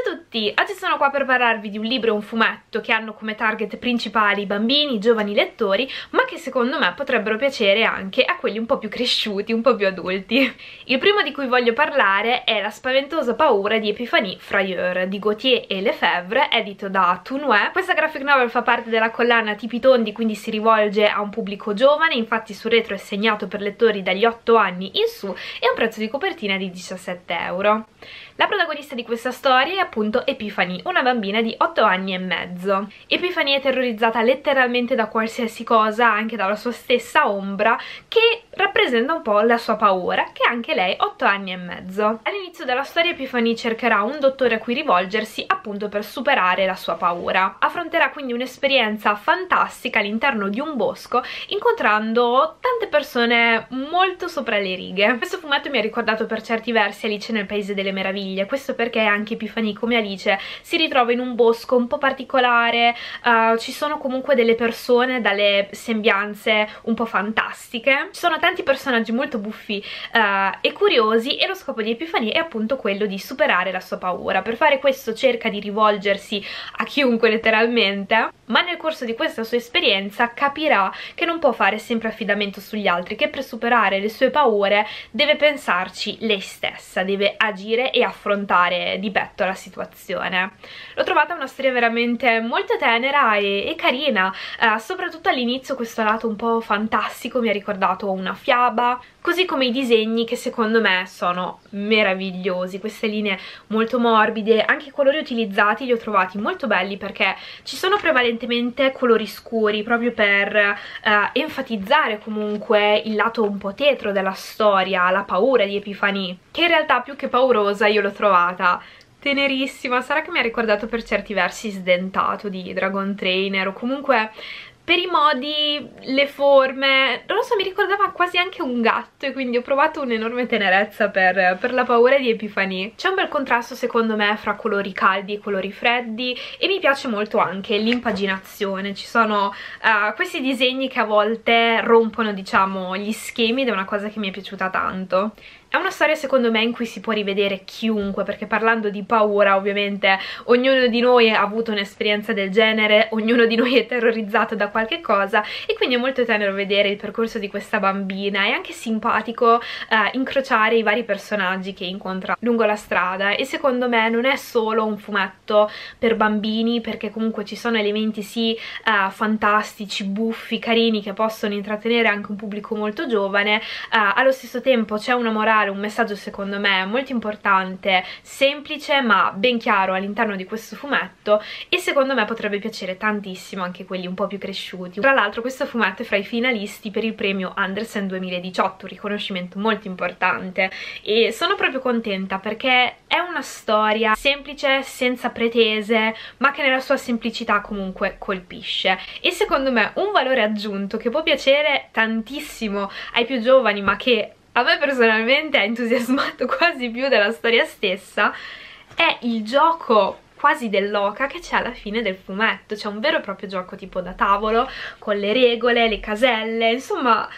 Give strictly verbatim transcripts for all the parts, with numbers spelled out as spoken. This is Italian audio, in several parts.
tutti! Oggi sono qua per parlarvi di un libro e un fumetto che hanno come target principali bambini, giovani lettori, ma che secondo me potrebbero piacere anche a quelli un po' più cresciuti, un po' più adulti. Il primo di cui voglio parlare è La spaventosa paura di Epiphanie Frayeur di Gauthier et Lefebvre, edito da Tourneur. Questa graphic novel fa parte della collana Tipi Tondi, quindi si rivolge a un pubblico giovane, infatti sul retro è segnato per lettori dagli otto anni in su e ha un prezzo di copertina di diciassette euro. La protagonista di questa storia è appunto Epiphanie, una bambina di otto anni e mezzo. Epiphanie è terrorizzata letteralmente da qualsiasi cosa, anche dalla sua stessa ombra, che rappresenta un po' la sua paura, che ha anche lei otto anni e mezzo. All'inizio della storia Epiphanie cercherà un dottore a cui rivolgersi appunto per superare la sua paura. Affronterà quindi un'esperienza fantastica all'interno di un bosco, incontrando tante persone molto sopra le righe. Questo fumetto mi ha ricordato per certi versi Alice nel Paese delle Meraviglie. Questo perché anche Epiphanie, come Alice, si ritrova in un bosco un po' particolare, uh, ci sono comunque delle persone dalle sembianze un po' fantastiche, ci sono tanti personaggi molto buffi uh, e curiosi, e lo scopo di Epiphanie è appunto quello di superare la sua paura. Per fare questo cerca di rivolgersi a chiunque letteralmente, ma nel corso di questa sua esperienza capirà che non può fare sempre affidamento sugli altri, che per superare le sue paure deve pensarci lei stessa, deve agire e affrontare di petto la situazione. L'ho trovata una storia veramente molto tenera e, e carina, eh, soprattutto all'inizio questo lato un po' fantastico mi ha ricordato una fiaba, così come i disegni che secondo me sono meravigliosi, queste linee molto morbide, anche i colori utilizzati li ho trovati molto belli perché ci sono prevalentemente colori scuri proprio per eh, enfatizzare comunque il lato un po' tetro della storia, la paura di Epiphanie, che in realtà più che paurosa io l'ho trovata tenerissima. Sarà che mi ha ricordato per certi versi Sdentato di Dragon Trainer, o comunque per i modi, le forme, non lo so, mi ricordava quasi anche un gatto, e quindi ho provato un'enorme tenerezza per, per la paura di Epiphanie. C'è un bel contrasto secondo me fra colori caldi e colori freddi, e mi piace molto anche l'impaginazione. Ci sono uh, questi disegni che a volte rompono, diciamo, gli schemi, ed è una cosa che mi è piaciuta tanto. È una storia secondo me in cui si può rivedere chiunque, perché parlando di paura ovviamente ognuno di noi ha avuto un'esperienza del genere, ognuno di noi è terrorizzato da qualche cosa, e quindi è molto tenero vedere il percorso di questa bambina. È anche simpatico eh, incrociare i vari personaggi che incontra lungo la strada, e secondo me non è solo un fumetto per bambini, perché comunque ci sono elementi sì eh, fantastici, buffi, carini, che possono intrattenere anche un pubblico molto giovane. Eh, allo stesso tempo c'è una morale, un messaggio secondo me molto importante, semplice ma ben chiaro all'interno di questo fumetto, e secondo me potrebbe piacere tantissimo anche quelli un po' più cresciuti. Tra l'altro questo fumetto è fra i finalisti per il premio Andersen duemiladiciotto, un riconoscimento molto importante, e sono proprio contenta perché è una storia semplice, senza pretese, ma che nella sua semplicità comunque colpisce, e secondo me un valore aggiunto che può piacere tantissimo ai più giovani, ma che a me personalmente ha entusiasmato quasi più della storia stessa, è il gioco quasi dell'oca che c'è alla fine del fumetto. C'è un vero e proprio gioco tipo da tavolo, con le regole, le caselle, insomma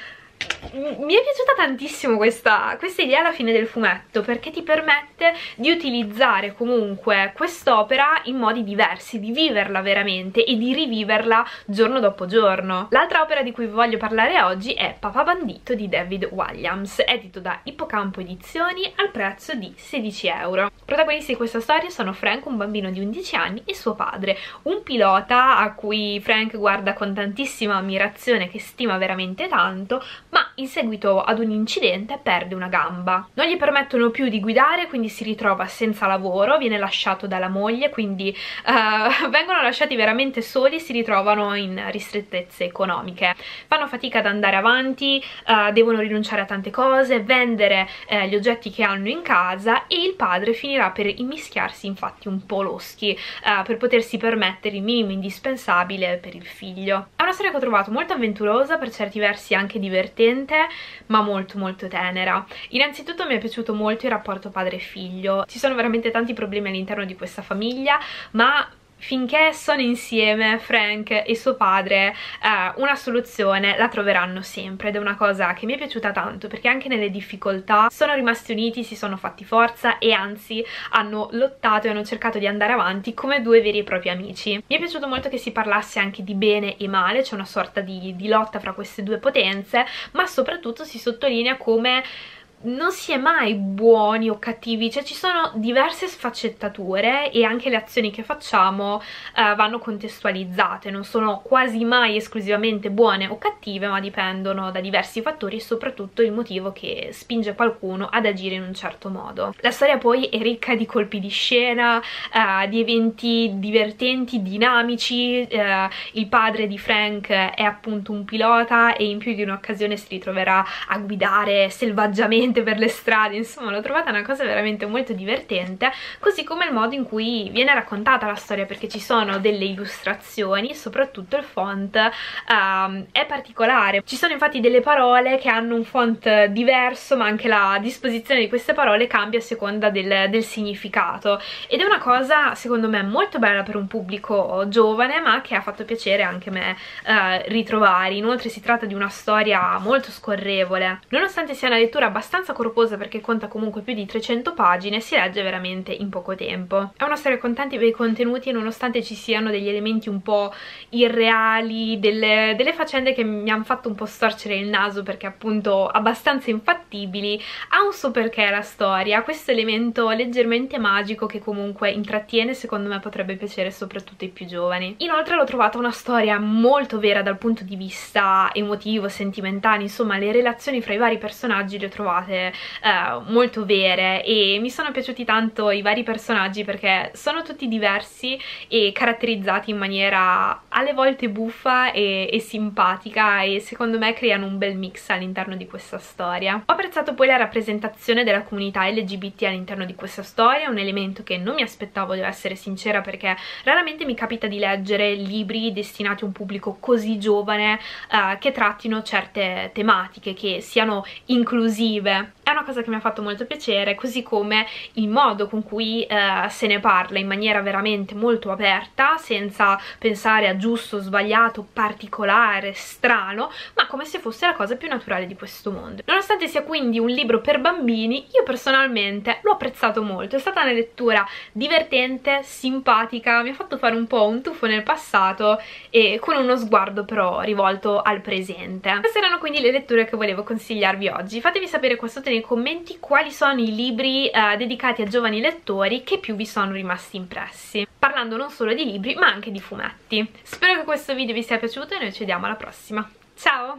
mi è piaciuta tantissimo questa, questa idea alla fine del fumetto, perché ti permette di utilizzare comunque quest'opera in modi diversi, di viverla veramente e di riviverla giorno dopo giorno. L'altra opera di cui voglio parlare oggi è Papà Bandito di David Walliams, edito da Ippocampo Edizioni al prezzo di sedici euro. I protagonisti di questa storia sono Frank, un bambino di undici anni, e suo padre, un pilota a cui Frank guarda con tantissima ammirazione, che stima veramente tanto, ma in seguito ad un incidente perde una gamba. Non gli permettono più di guidare, quindi si ritrova senza lavoro, viene lasciato dalla moglie, quindi uh, vengono lasciati veramente soli e si ritrovano in ristrettezze economiche. Fanno fatica ad andare avanti, uh, devono rinunciare a tante cose, vendere uh, gli oggetti che hanno in casa, e il padre finirà per immischiarsi infatti un po' loschi uh, per potersi permettere il minimo indispensabile per il figlio. È una storia che ho trovato molto avventurosa, per certi versi anche divertente, ma molto molto tenera. Innanzitutto mi è piaciuto molto il rapporto padre-figlio. Ci sono veramente tanti problemi all'interno di questa famiglia, ma finché sono insieme Frank e suo padre, eh, una soluzione la troveranno sempre, ed è una cosa che mi è piaciuta tanto, perché anche nelle difficoltà sono rimasti uniti, si sono fatti forza e anzi hanno lottato e hanno cercato di andare avanti come due veri e propri amici. Mi è piaciuto molto che si parlasse anche di bene e male, c'è una sorta di, di lotta fra queste due potenze, ma soprattutto si sottolinea come non si è mai buoni o cattivi, cioè ci sono diverse sfaccettature e anche le azioni che facciamo eh, vanno contestualizzate, non sono quasi mai esclusivamente buone o cattive, ma dipendono da diversi fattori e soprattutto il motivo che spinge qualcuno ad agire in un certo modo. La storia poi è ricca di colpi di scena, eh, di eventi divertenti, dinamici, eh, il padre di Frank è appunto un pilota e in più di un'occasione si ritroverà a guidare selvaggiamente per le strade, insomma l'ho trovata una cosa veramente molto divertente, così come il modo in cui viene raccontata la storia, perché ci sono delle illustrazioni, soprattutto il font um, è particolare, ci sono infatti delle parole che hanno un font diverso, ma anche la disposizione di queste parole cambia a seconda del, del significato, ed è una cosa secondo me molto bella per un pubblico giovane, ma che ha fatto piacere anche me uh, ritrovare. Inoltre si tratta di una storia molto scorrevole, nonostante sia una lettura abbastanza corposa perché conta comunque più di trecento pagine, si legge veramente in poco tempo. È una storia con tanti bei contenuti e nonostante ci siano degli elementi un po' irreali, delle, delle faccende che mi hanno fatto un po' storcere il naso perché appunto abbastanza infattibili, ha un suo perché la storia, ha questo elemento leggermente magico che comunque intrattiene, secondo me potrebbe piacere soprattutto ai più giovani. Inoltre l'ho trovata una storia molto vera dal punto di vista emotivo, sentimentale, insomma le relazioni fra i vari personaggi le ho trovate Uh, molto vere e mi sono piaciuti tanto i vari personaggi perché sono tutti diversi e caratterizzati in maniera alle volte buffa e, e simpatica, e secondo me creano un bel mix all'interno di questa storia. Ho apprezzato poi la rappresentazione della comunità L G B T all'interno di questa storia, un elemento che non mi aspettavo, devo essere sincera, perché raramente mi capita di leggere libri destinati a un pubblico così giovane uh, che trattino certe tematiche, che siano inclusive. È una cosa che mi ha fatto molto piacere, così come il modo con cui eh, se ne parla in maniera veramente molto aperta, senza pensare a giusto, sbagliato, particolare, strano, ma come se fosse la cosa più naturale di questo mondo. Nonostante sia quindi un libro per bambini, io personalmente l'ho apprezzato molto, è stata una lettura divertente, simpatica, mi ha fatto fare un po' un tuffo nel passato e con uno sguardo però rivolto al presente. Queste erano quindi le letture che volevo consigliarvi oggi. Fatemi sapere qua sotto nei commenti quali sono i libri eh, dedicati a giovani lettori che più vi sono rimasti impressi, parlando non solo di libri ma anche di fumetti. Spero che questo video vi sia piaciuto e noi ci vediamo alla prossima. Ciao!